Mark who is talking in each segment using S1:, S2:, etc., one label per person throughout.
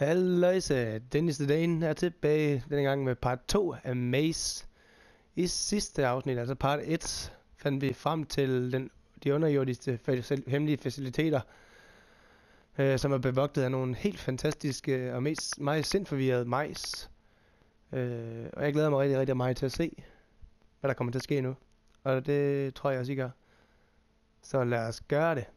S1: Halløjse, Dennis the Dane er tilbage denne gang med part 2 af Maze. I sidste afsnit, altså part 1, fandt vi frem til de underjordiske hemmelige faciliteter, som er bevogtet af nogle helt fantastiske og meget sindforvirrede majs. Og jeg glæder mig rigtig, rigtig meget til at se, hvad der kommer til at ske nu. Og det tror jeg også, I gør. Så lad os gøre det.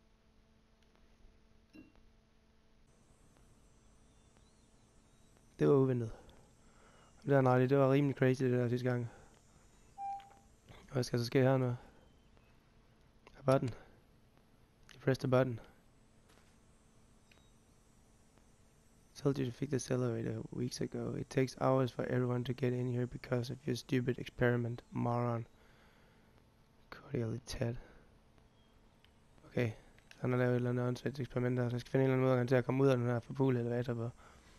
S1: Det var uventet. Det var rimelig crazy det der sidste gang. Hvad skal så ske her nu? A button. You press the button. Told you to fix this elevator weeks ago. It takes hours for everyone to get in here because of your stupid experiment, moron. Cordially Ted. Okay, så han har lavet et eller andet åndssvagt eksperiment der, så jeg skal finde en eller anden måde til at komme ud af den her forpulede elevator på.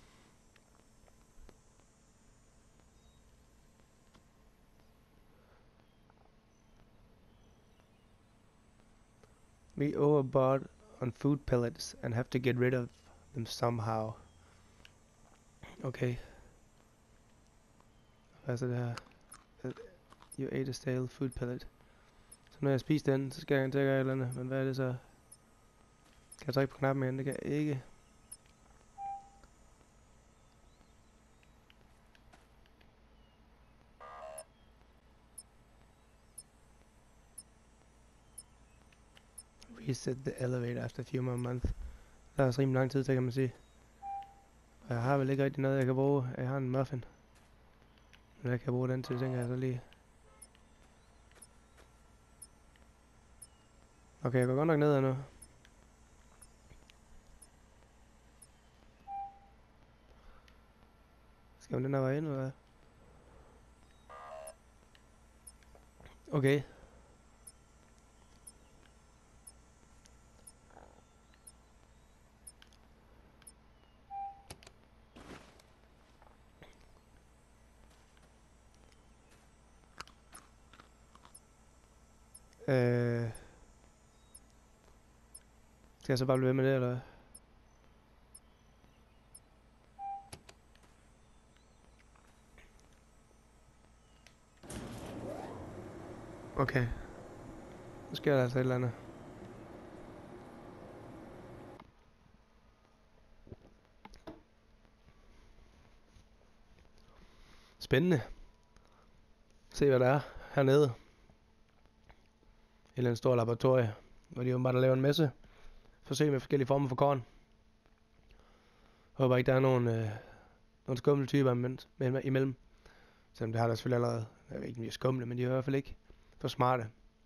S1: We overbought on food pellets and have to get rid of them somehow. Okay. Hvad er så det her? You ate a stale food pellet. Så når jeg spiser den, så skal jeg til at gøre et eller andet. Men hvad er det så? Kan jeg trykke på knappen igen? Det kan jeg ikke. Reset the elevator after a few more months. Der er også rimelig lang tid til, kan man sige. Og jeg har vel ikke rigtig noget, jeg kan bruge. Jeg har en muffin. Men jeg kan bruge den til, tænker jeg så lige. Okay, jeg går godt nok ned nu. Skal man den her vej ind, eller hvad? Okay. Skal jeg så bare blive ved med det, eller hvad? Okay. Så sker der altså et eller andet. Spændende. Se hvad der er hernede. Et eller andet stort laboratorie, hvor de jo bare laver en masse forsøg med forskellige former for korn. Jeg håber ikke der er nogle skumle typer imellem. Selvom det har der selvfølgelig allerede. Jeg ved ikke om de er skumle, men de er i hvert fald ikke for smarte.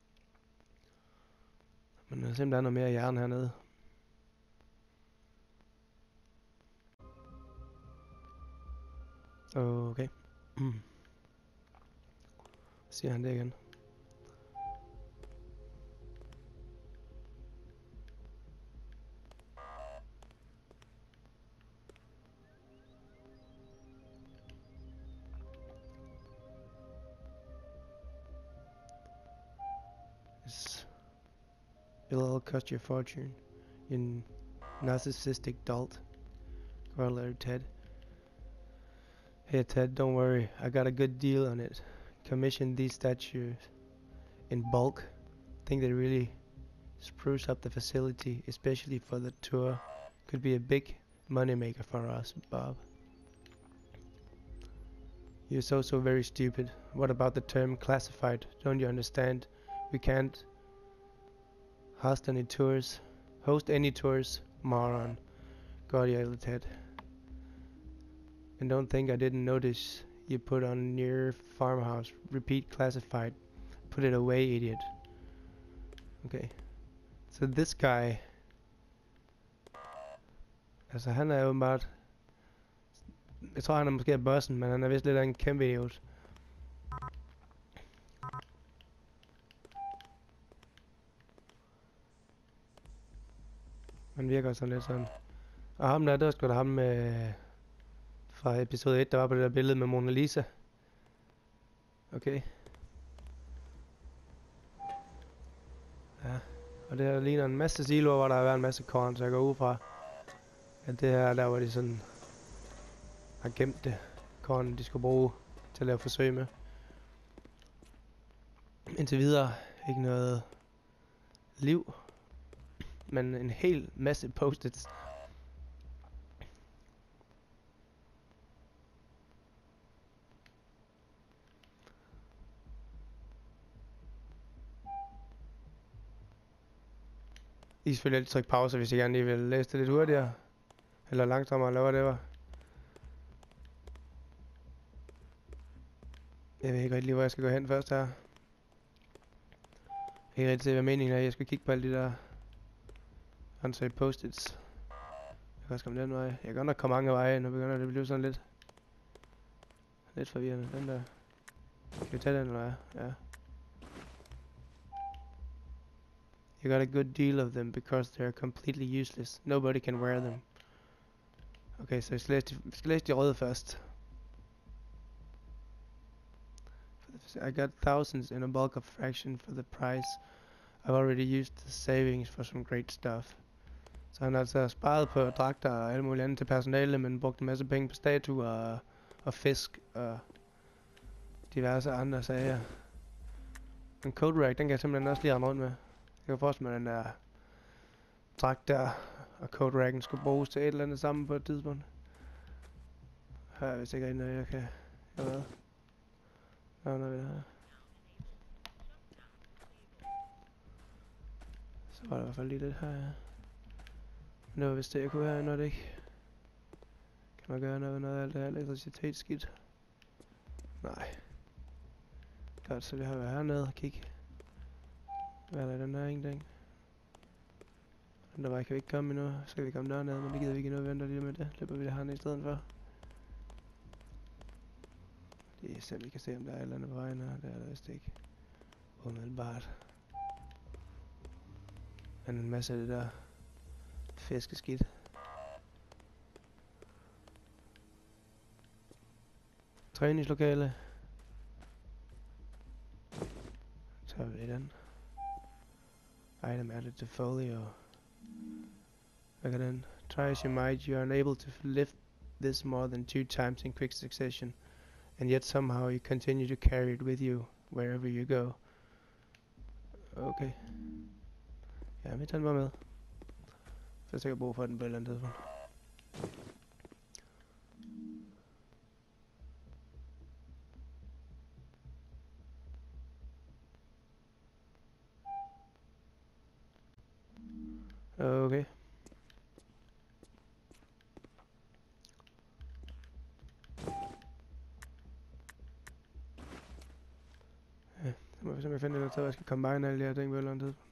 S1: Men der er simpelthen noget mere hjerne hernede. Okay. Siger han det igen. It'll all cost you a fortune, you narcissistic dolt. Corollary Ted. Hey Ted, don't worry, I got a good deal on it. Commissioned these statues in bulk. Think they really spruce up the facility, especially for the tour. Could be a big moneymaker for us, Bob. You're so very stupid. What about the term classified? Don't you understand? We can't host any tours, moron. Cordially Ted. And don't think I didn't notice you put on your farmhouse. Repeat classified. Put it away, idiot. Okay. So this guy. Altså han er åbenbart. Jeg tror han er måske bossen, men han er vist lidt af en kæmpe idiot. Han virker sådan lidt sådan. Og ham der, det var sgu da ham med fra episode 1, der var på det der billede med Mona Lisa. Okay. Ja, og det her ligner en masse siloer, hvor der er en masse korn, så jeg går ud fra. at det her, der hvor de sådan har gemt det. Korn, de skulle bruge til at lave forsøg med. Indtil videre ikke noget liv, men en hel masse post-its. I skal selvfølgelig trykke pause, hvis I gerne lige vil læse det lidt hurtigere. Eller langsommere, eller hvad det var. Jeg ved ikke rigtig lige, hvor jeg skal gå hen først her. Jeg kan ikke rigtig se, hvad meningen er. Jeg skal kigge på alle de der unsaved post-its. Jeg kan også komme den vej. Jeg kan godt nok komme mange veje. Nu begynder det at blive sådan lidt forvirrende. Den der. Kan vi tage den, eller hvad? Ja. You got a good deal of them because they're completely useless. Nobody can wear them. Okay, så jeg skal læse de røde først. I got thousands in a bulk of fraction for the price. I've already used the savings for some great stuff. Så han har altså sparet på dragter og alt muligt andet til personale, men brugt en masse penge på statuer og fisk og diverse andre sager. En coat rack, den kan jeg simpelthen også lige rende rundt med. Jeg kan forestille mig, at den der dragt der og coat racken skulle bruges til et eller andet sammen på et tidspunkt. Her er vist ikke rigtig noget, jeg kan gøre hvad. Der er noget ved det her. Så var der i hvert fald lige lidt her, ja. Nu hvis det jeg kunne have, når det ikke. Kan man gøre noget ved noget af alt det her elektricitetsskidt? Nej. Godt, så vi har været hernede og kigge. Hvad er der i den her ingenting? Den der vej kan vi ikke komme endnu. Så skal vi komme derned, men det gider vi ikke endnu. Venter lige med det. Løber vi det hernede i stedet for. Det er selv vi kan se om der er et eller andet på vejen her. Det er der vist ikke. Umiddelbart. Men en masse af det der fiskeskidt. Træningslokale. Så har vi den. Item added to folio. Look at den. Try as you might, you are unable to lift this more than 2 times in quick succession. And yet somehow you continue to carry it with you wherever you go. Okay. Ja, vi tager den bare med. Så jeg sikkert brug for den på et eller andet tidspunkt. Okay. Ja, så må vi simpelthen finde et sted, hvor jeg skal combine alle de her ting på et eller andet tidspunkt.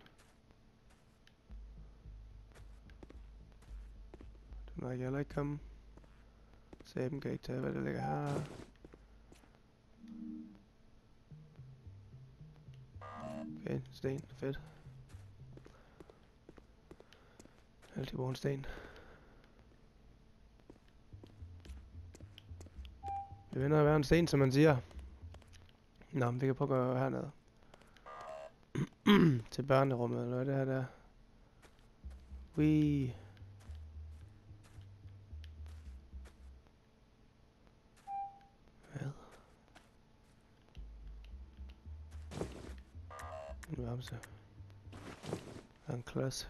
S1: Den må jeg heller ikke komme. Sæben kan ikke tage, hvad der ligger her. Okay, sten, fedt. Altid bruge en sten. Det vender at være en sten, som man siger. Nå, men vi kan prøve at gå hernede. Til børnerummet, eller hvad det her der. Wee. Hvad? En vamse. Og en klods.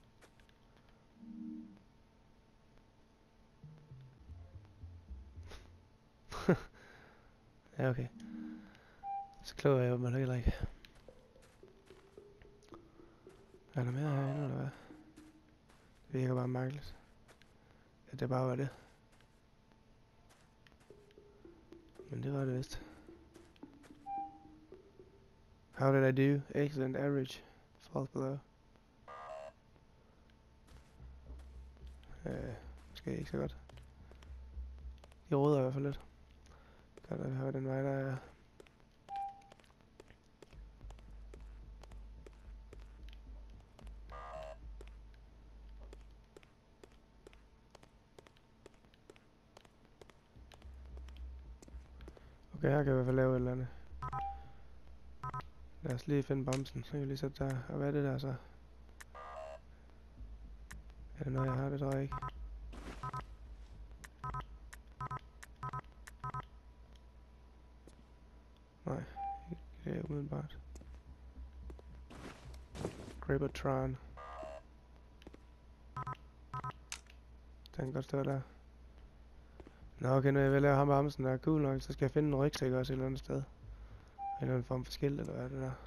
S1: Ja, okay. Så klog er jeg jo mig heller ikke. Er der mere herinde, eller hvad? Det virker bare mærkeligt. At det bare var det. Men det var det vist. How did I do? Excellent average. Falls below. Måske ikke så godt. De råder i hvert fald lidt. Godt at vi har den vej der er. Okay, her kan vi i hvert fald lave et eller andet. Lad os lige finde bremsen, så kan vi lige sætte der. Og hvad er det der så? Er det noget jeg har? Det tror jeg ikke. umiddelbart. Grippertron. Den kan godt stå der. Nå, okay, når jeg vil lave ham og Amsen, der er cool nok, så skal jeg finde en rygsæk også et eller andet sted. En eller anden form for skilt, eller hvad er det der?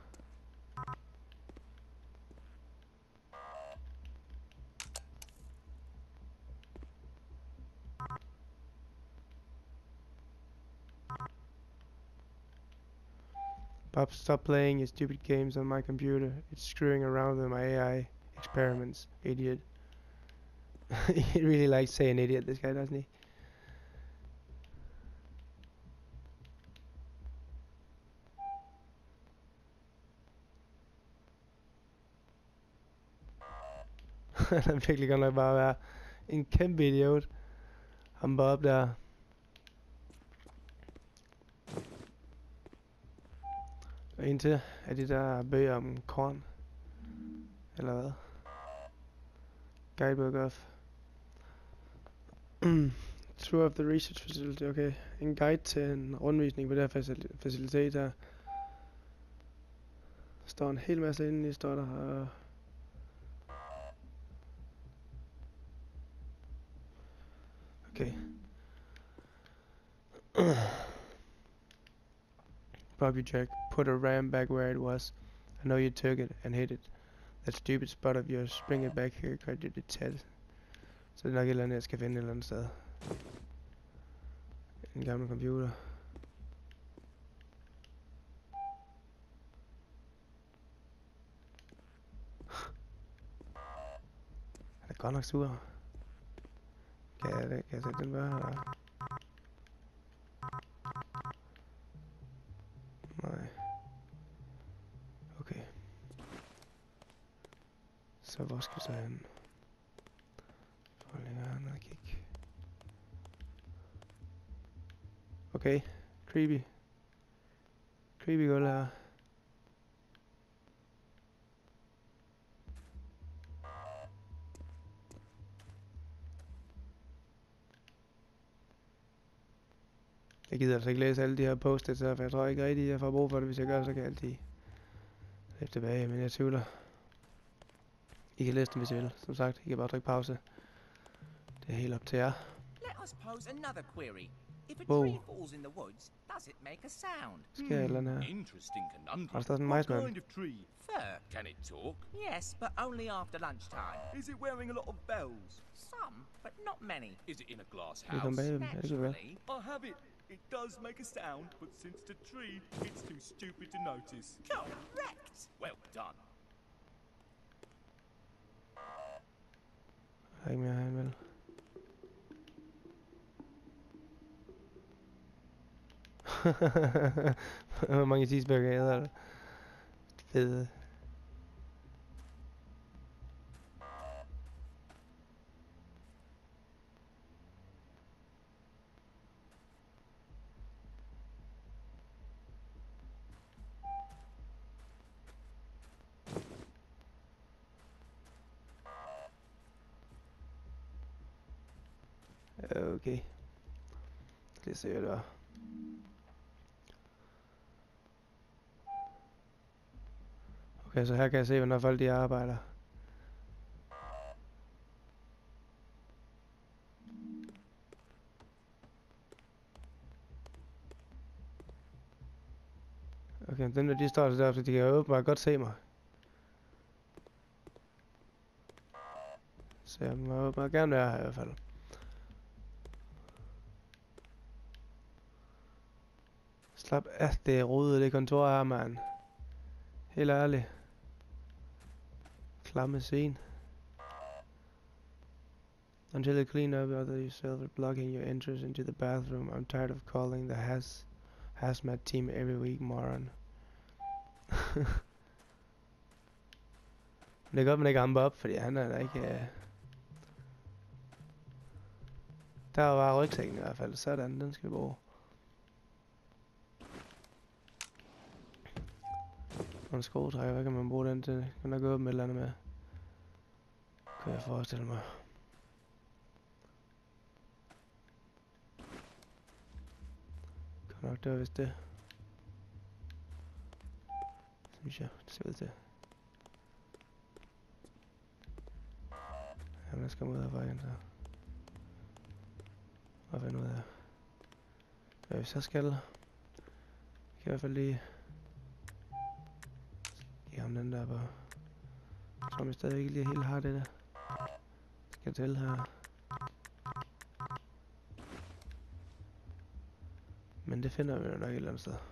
S1: Bob, stop playing your stupid games on my computer. It's screwing around with my AI experiments, idiot. He really likes saying idiot, this guy, doesn't he? Han er virkelig godt nok bare være en kæmpe idiot. Han bare op der. Og en til af de der bøger om korn. Eller hvad? Guidebook of Tour of the Research Facility, okay. En guide til en rundvisning på det her facilitet her. Der står en hel masse inde i, står der. Okay. Bobby Jack, put a ram back where it was. I know you took it and hit it. That stupid spot of yours, bring it back here, credited Ted. Så det er nok et eller andet, jeg skal finde et eller andet sted. En gammel computer. Han er godt nok sur. Kan jeg sætte den bare her? Nej. Okay. Så hvor skal vi så hen? Prøv lige at ned og kigge. Okay. Creepy. Creepy gulv her. Jeg gider altså ikke læse alle de her post-its her, for jeg tror ikke rigtig, jeg får brug for det. Hvis jeg gør, så kan jeg altid læse tilbage, men jeg tvivler. I kan læse dem, hvis I vil. Som sagt, I kan bare trykke pause. Det er helt op til jer.
S2: Let us pose another query. If a
S1: Whoa.
S2: tree falls in the woods, does it make a sound?
S1: Sker et eller andet her.
S3: Interesting conundrum.
S1: Har der stået sådan en
S3: What
S1: majsmand?
S3: kind of tree?
S2: Fir.
S3: Can it talk?
S2: Yes, but only after lunchtime.
S3: Is it wearing a lot of bells?
S2: Some, but not many.
S3: Is it in a glass
S1: Skal vi komme
S3: house?
S1: bag dem? Ja, det kan vi vel.
S2: Naturally.
S3: I have it. It does make a sound, but since it's a tree, it's too stupid to notice.
S2: Correct.
S3: Well done.
S1: Der er ikke mere herinde, vel? Hvor mange cheeseburger jeg der? Fede. Okay. Det ser jeg der. Okay, så her kan jeg se, hvornår folk de arbejder. Okay, dem der de står så der, så de kan jo åbenbart godt se mig. Så jeg må åbenbart gerne være her i hvert fald. Slap af, det er rodet, det kontor her, mand. Helt ærligt. Klamme scene. Until you clean up after yourself and blocking your entrance into the bathroom, I'm tired of calling the hazmat team every week, moron. Men det er godt, man ikke ramper op, fordi han er der ikke... Der var bare rygsækken i hvert fald. Sådan, den skal vi bruge. Og en skruetrækker, hvad kan man bruge den til? Kan der gå op med et eller andet med? Kan jeg forestille mig. Kan nok, det var vist det. Synes jeg, det ser ud til. Jamen, jeg skal ud herfra igen, så. Og finde ud af, hvad vi så skal. Jeg kan i hvert fald lige give ham den der på. Jeg tror, vi stadig ikke lige helt har det der. Skal til her. Men det finder vi jo nok et eller andet sted.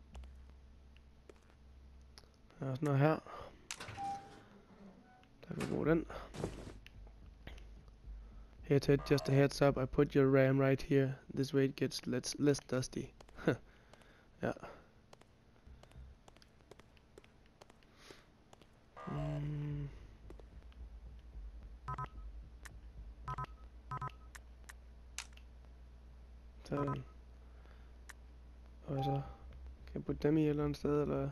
S1: Der er også noget her. Der kan vi bruge den. Here Ted, just a heads up, I put your RAM right here. This way it gets less dusty. Ja. Sådan. Og så kan jeg putte dem i et eller andet sted, eller?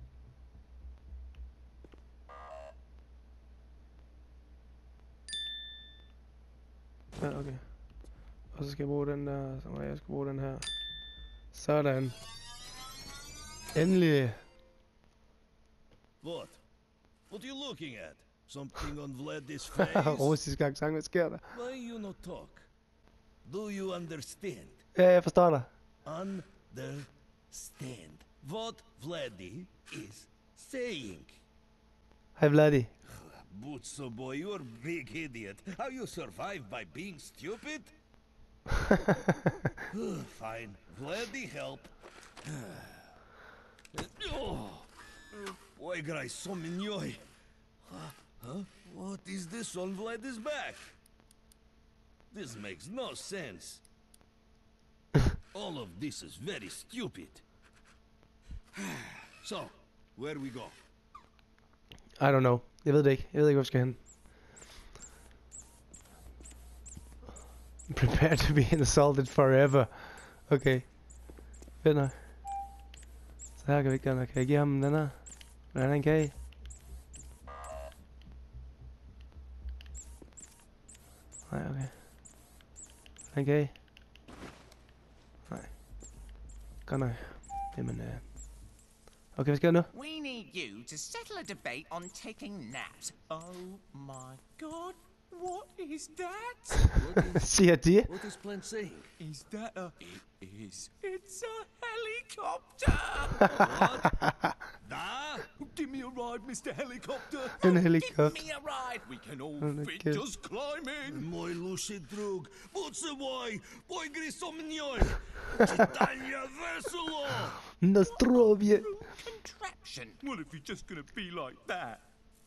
S1: Ja, okay. Og så skal jeg bruge den der, så må jeg skal bruge den her. Sådan. Endelig.
S4: What? What are you looking at? Something on Vlad's face?
S1: Russisk accent, hvad sker der?
S4: Why you not talk? Do you understand?
S1: Ja, jeg forstår dig.
S4: Understand what Vladdy is saying.
S1: Hej Vladdy.
S4: Butso boy, you're a big idiot. How you survive by being stupid? Fine. Vladdy help. Oi, grai sominjoj. Huh? What is this on Vlad's back? This makes no sense. All of this is very stupid. So, where we go?
S1: I don't know. Jeg ved det ikke. Jeg ved ikke, hvor vi skal hen. Prepare to be insulted forever. Okay. Fedt nok. Så her kan vi ikke gøre noget. Kan jeg give ham den her? Hvordan er en kage? Nej, okay. En kage? Nej. Godt nok. Jamen, okay, hvad skal jeg nu?
S2: We need you to settle a debate on taking naps. Oh my god, what is that?
S1: Siger de?
S4: What is Plan saying?
S3: Is that a...
S2: It is. It's a helicopter!
S4: Da?
S3: Give me a ride, Mr. Helicopter.
S1: En
S2: Give
S1: helikopter.
S2: me a ride!
S3: We can all
S1: Oh,
S3: fit
S1: okay.
S3: just climbing.
S4: Moj luši drug, Butso boy, poigri sominjoj. Čitanje veselo.
S1: Nostrovje.
S2: Contraption!
S3: Well, if you're just gonna be like that.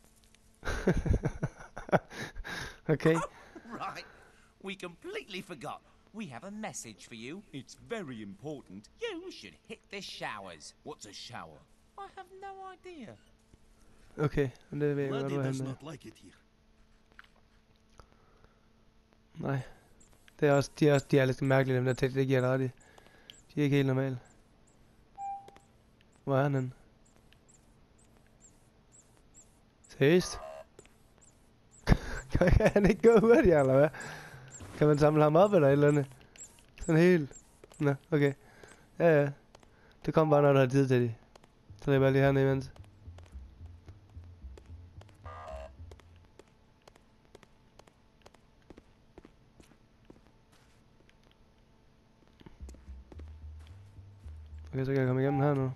S1: Okay.
S2: Right, we completely forgot. We have a message for you.
S3: It's very important.
S2: You should hit the showers. What's a shower? I have no idea.
S1: Okay, men det ved jeg godt,
S4: Vladdy
S1: hvor
S4: does
S1: han er.
S4: not like it here.
S1: Nej. Det er også, de er lidt mærkelige, dem der tekster, det giver dig ret i. De er ikke helt normale. Hvor er han henne? Seriøst? Kan han ikke gå hurtigere, eller hvad? Kan man samle ham op, eller et eller andet? Sådan helt... Nå, okay. Ja, ja. Det kommer bare, når du har tid til det. Så løber jeg lige hernede imens. Okay, så kan jeg komme igennem her nu.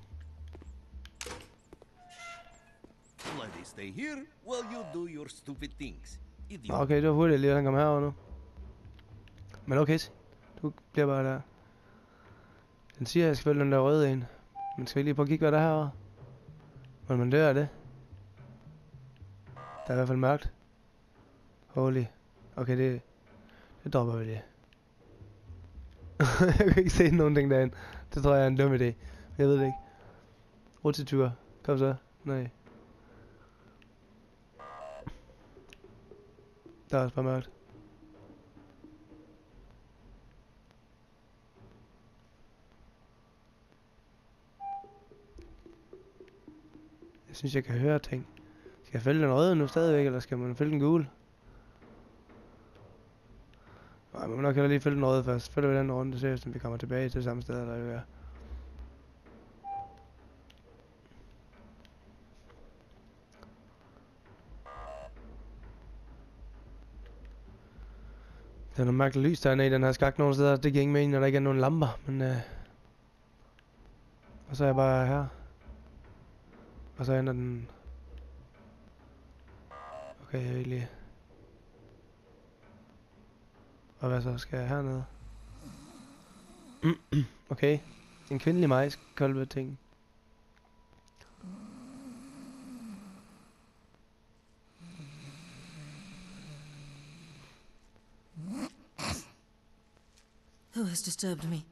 S4: Vladdy stay here while you do your stupid things.
S1: Nå,
S4: Idiot.
S1: okay, det var hurtigt lige, at han kom herover nu. Men okay, du bliver bare der. Den siger, at jeg skal følge den der røde en. Men skal vi lige prøve at kigge, hvad der er herovre? Må man dør af det? Der er i hvert fald mørkt. Holy. Okay, det dropper vi lige. Jeg kan ikke se nogen ting derinde. Det tror jeg er en dum idé. Jeg ved det ikke. Rotitur. Kom så. Nej. Der er også bare mørkt. Jeg synes, jeg kan høre ting. Skal jeg følge den røde nu stadigvæk, eller skal man følge den gule? Nej, man må nok heller lige følge den røde først. Følger vi den runde, så vi kommer tilbage til samme sted, der jo er. Der er noget mærkeligt lys dernede i den her skak nogle steder. Det giver ingen mening, når der ikke er nogen lamper, men og så er jeg bare her. Og så ender den... Okay, jeg vil lige... Og hvad så? Skal jeg hernede? Okay. En kvindelig majskolbe ting.
S5: Who has disturbed me?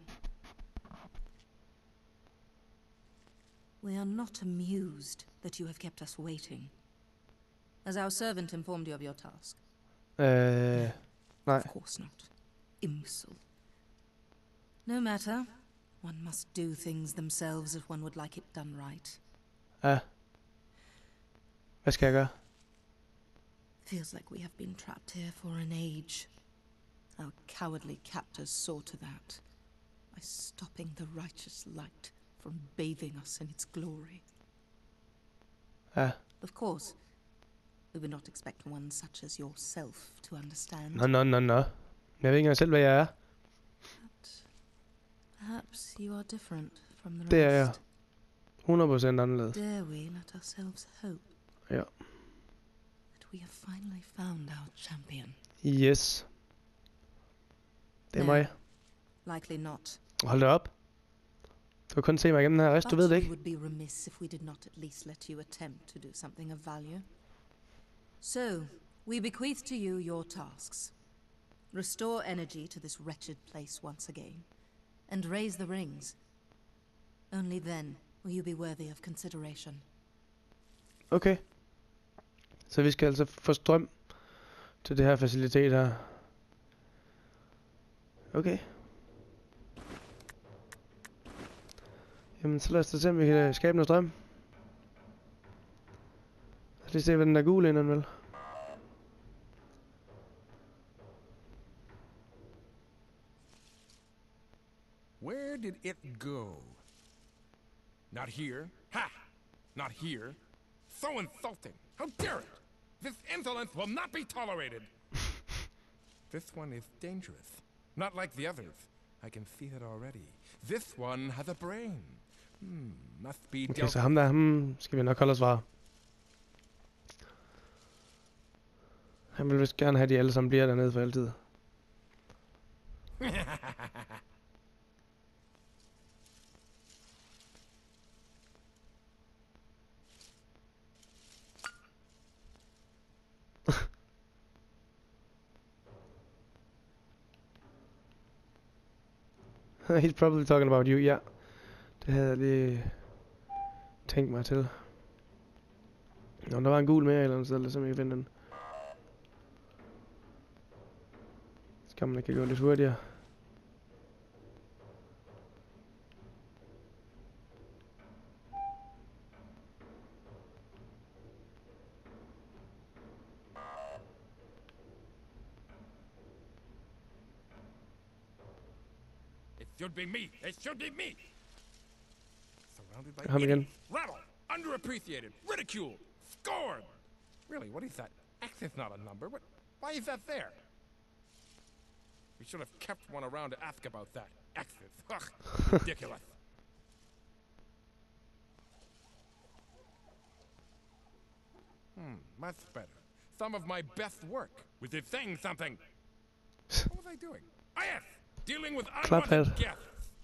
S5: We are not amused that you have kept us waiting. Has our servant informed you of your task?
S1: Nej.
S5: Of course not. Imbecile. No matter. One must do things themselves if one would like it done right.
S1: Ja. Hvad skal jeg gøre?
S5: Feels like we have been trapped here for an age. Our cowardly captors saw to that by stopping the righteous light from bathing us in its glory.
S1: Ja.
S5: Of course, we would not expect one such as yourself to understand.
S1: Nå. Jeg ved ikke engang selv, hvad jeg er.
S5: But perhaps you are different from the
S1: Det er jeg.
S5: rest.
S1: 100% anderledes.
S5: Dare we let ourselves hope
S1: Ja.
S5: that we have finally found our champion?
S1: Yes. Det er mig.
S5: Likely not.
S1: Hold da op. Du kan kun se mig igennem den her rest, du ved det
S5: we
S1: ikke.
S5: would be remiss if we did not at least let you attempt to do something of value. So, we bequeath to you your tasks. Restore energy to this wretched place once again, and raise the rings. Only then will you be worthy of consideration.
S1: Okay. Så vi skal altså få strøm til det her facilitet her. Okay. Jamen så lad os da se, om vi kan skabe noget strøm. Lad os lige se, hvad den er gul inden, vel?
S6: Where did it go? Not here. Ha! Not here. So insulting! How dare it! This insolence will not be tolerated! This one is dangerous. Not like the others. I can see that already. This one has a brain. Must be
S1: Okay,
S6: dealt
S1: så ham der, skal vi nok holde os fra. Han vil vist gerne have, de alle sammen bliver dernede for altid. He's probably talking about you, ja. Det havde jeg lige tænkt mig til. Nå, der var en gul mere eller andet sted, lad os se, om jeg kan finde den. Skal man ikke gå lidt hurtigere.
S6: It should be me. It should be me. Surrounded by
S1: Ham igen.
S6: idiots. Rattle. Underappreciated. Ridiculed. Scorned. Really, what is that? X is not a number. Why is that there? We should have kept one around to ask about that. X's. Ugh. Ridiculous. Much better. Some of my best work. Was it saying something? What was I doing? Ah, yes! Dealing with
S1: Clap
S6: unwanted
S1: head.
S6: guests.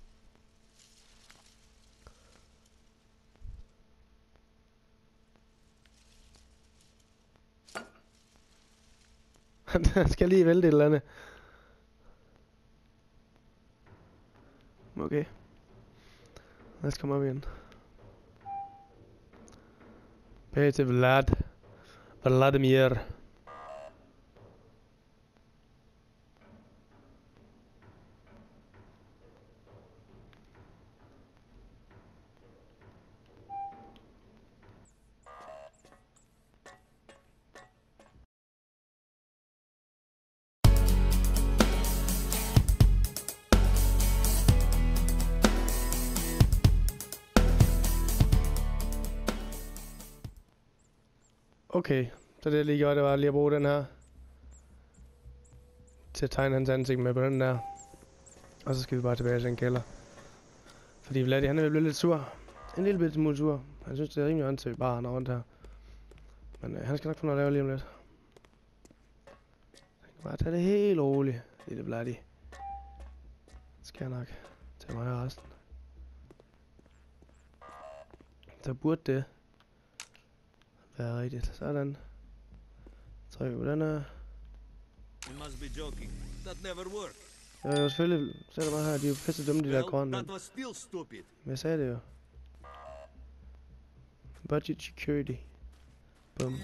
S1: Han skal lige vælte et eller andet. Okay. Lad os komme op igen. Bag til Vladimir. Okay, så det jeg lige gjorde, det var lige at bruge den her til at tegne hans ansigt med på den der. Og så skal vi bare tilbage til den kælder. Fordi Vladdy, han er blevet lidt sur. En lille bitte smule sur. Han synes, det er rimelig åndssvagt bare han er rundt her. Men han skal nok få noget at lave lige om lidt. Han kan bare tage det helt roligt, lille Vladdy. Skal jeg nok tage mig af resten. Så burde det være rigtigt. Sådan. Trykker på den her.
S4: You must be joking. That never worked.
S1: Jo, selvfølgelig. Sætter bare her. De er jo pisse dumme, de der korn.
S4: That was still stupid.
S1: Men jeg sagde det jo. Budget security. Bum.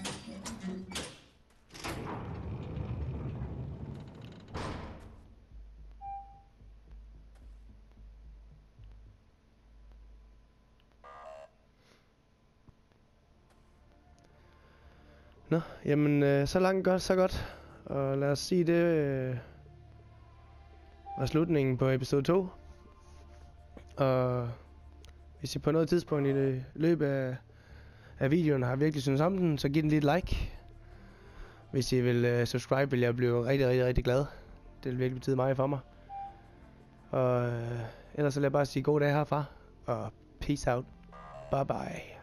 S1: Nå, jamen så langt godt, så godt. Og lad os sige det var slutningen på episode 2. Og hvis I på noget tidspunkt i det løbet af videoen har virkelig synes om den, så giv den lige et like. Hvis I vil subscribe, vil jeg blive rigtig glad. Det vil virkelig betyde meget for mig. Og ellers så vil jeg bare sige god dag herfra. Og peace out. Bye bye.